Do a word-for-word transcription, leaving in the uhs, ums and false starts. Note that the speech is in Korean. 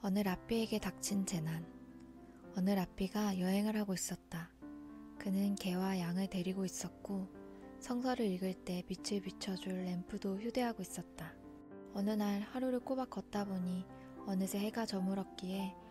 어느 라삐에게 닥친 재난. 어느 라삐가 여행을 하고 있었다. 그는 개와 양을 데리고 있었고 성서를 읽을 때 빛을 비춰줄 램프도 휴대하고 있었다. 어느 날 하루를 꼬박 걷다 보니 어느새 해가 저물었기에